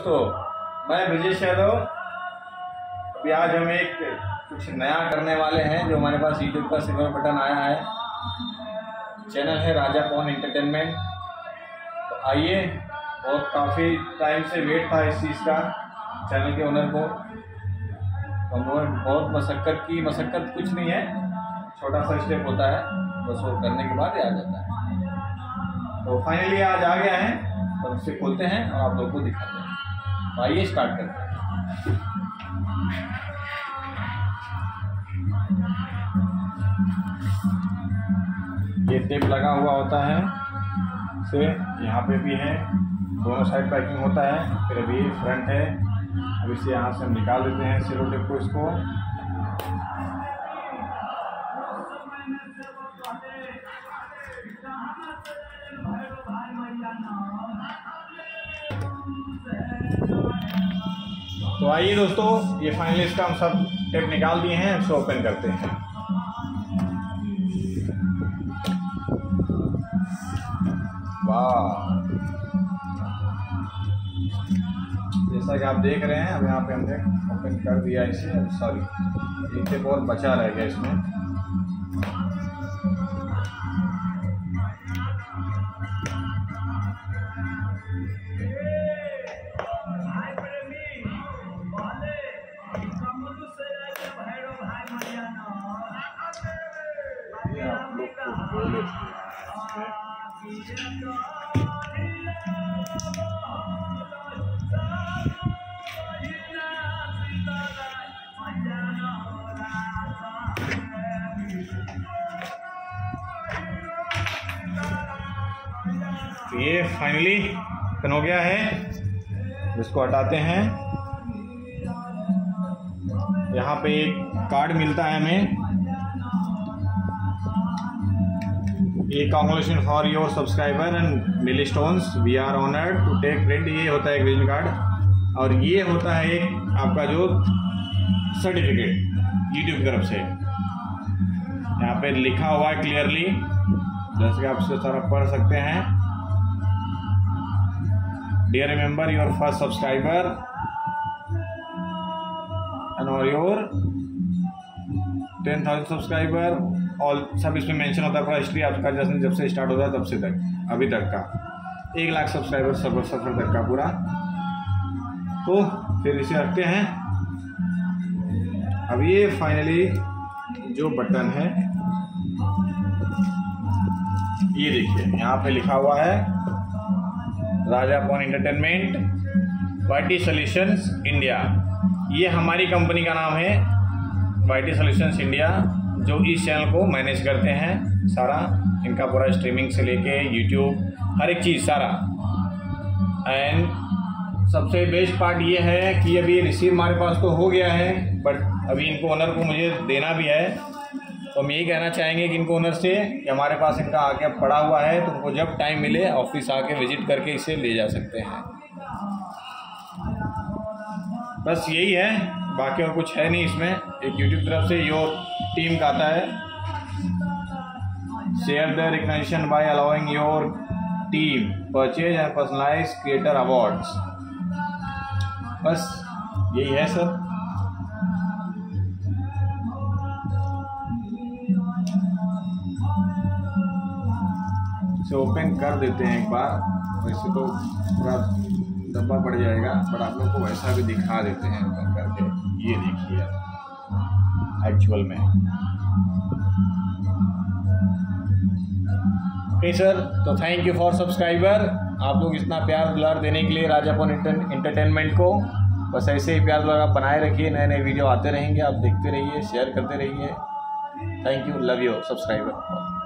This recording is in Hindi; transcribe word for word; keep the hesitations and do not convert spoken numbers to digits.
दोस्तों, मैं ब्रजेश यादव। अभी आज हम एक कुछ नया करने वाले हैं जो हमारे पास यूट्यूब का सिल्वर बटन आया है। चैनल है राजा पवन एंटरटेनमेंट। तो आइए, बहुत काफ़ी टाइम से वेट था इस चीज़ का चैनल के ओनर को। तो हम लोगों ने बहुत मशक्क़त की। मशक्क़त कुछ नहीं है, छोटा सा स्टेप होता है, बस वो करने के बाद ही आ जाता है। तो फाइनली आज आ गया है, तो उसे खोलते हैं और आप लोग को दिखाते हैं। तो आइए स्टार्ट करते हैं। ये टेप लगा हुआ होता है से यहाँ पे भी है, दोनों साइड पैकिंग होता है। फिर अभी फ्रंट है, अब इसे यहाँ से हम निकाल देते हैं सेलो टेप को। इसको तो आइए दोस्तों, ये फाइनली इसका हम सब टेप निकाल दिए हैं। इसे ओपन करते हैं। वाह, जैसा कि आप देख रहे हैं, अब यहाँ पे हमने ओपन कर दिया इसे। सॉरी, एक टेप और बचा रह गया इसमें। ये आप लोग को बोले ये फाइनली ओपन हो गया है। इसको हटाते हैं। यहाँ पे एक कार्ड मिलता है हमें, ये congratulation for your subscriber and milestones, we are honoured to take print. ये होता है एक विजिटिंग कार्ड, और ये होता है एक आपका जो सर्टिफिकेट यूट्यूब की तरफ से। यहाँ पे लिखा हुआ है क्लियरली, जैसे कि आप इससे सारा पढ़ सकते हैं। Dear remember your first subscriber and और योर टेन थाउजेंड सब्सक्राइबर, और सब इसमें मेंशन होता है पूरा हिस्ट्री आपका, जैसे जब से स्टार्ट होता है तब से तक अभी तक का, एक लाख सब्सक्राइबर सफर सफर तक का पूरा। तो फिर इसे रखते हैं। अब ये फाइनली जो बटन है, ये देखिए यहाँ पे लिखा हुआ है Raja Pawan entertainment YT solutions India. ये हमारी कंपनी का नाम है, वाईटी सॉल्यूशंस इंडिया, जो इस चैनल को मैनेज करते हैं सारा। इनका पूरा स्ट्रीमिंग से लेके यूट्यूब हर एक चीज़ सारा। एंड सबसे बेस्ट पार्ट ये है कि अभी रिसीव हमारे पास तो हो गया है, बट अभी इनको ओनर को मुझे देना भी है। तो हम यही कहना चाहेंगे कि इनको ओनर से कि हमारे पास इनका आके पड़ा हुआ है, तो उनको जब टाइम मिले ऑफिस आके विजिट करके इसे ले जा सकते हैं। बस यही है, बाकी और कुछ है नहीं इसमें। एक यूट्यूब तरफ से योर टीम का आता है, share the recognition by allowing your team purchase and personalize creator awards. बस यही है सर। इसे ओपन कर देते हैं एक बार। वैसे तो पूरा डब्बा पड़ जाएगा, बट आप लोग को वैसा भी दिखा देते हैं ओपन करके। ये देखिए एक्चुअल में। ओके सर, तो थैंक यू फॉर सब्सक्राइबर। आप लोग इतना प्यार दुलार देने के लिए राजा पवन एंटरटेनमेंट को। बस ऐसे ही प्यार दुलार आप बनाए रखिए। नए नए वीडियो आते रहेंगे, आप देखते रहिए, शेयर करते रहिए। Thank you, love you subscriber.